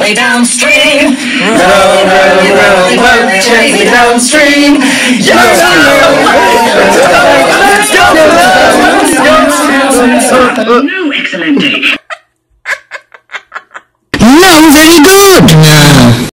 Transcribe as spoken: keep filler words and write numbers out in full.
gently downstream. Row, row, row, row gently downstream. Yo, No, Excellente. No, very good.